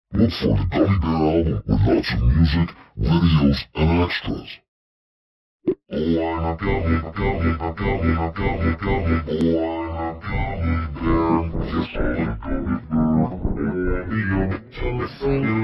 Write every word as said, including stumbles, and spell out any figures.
Look for the Gummy Bear album with lots of music, videos, and extras. Oh, I'm a gummy, a gummy, a gummy, a gummy, gummy. Oh, I'm a gummy bear. Yes, I'm a gummy bear. Oh, I'm a gummy bear.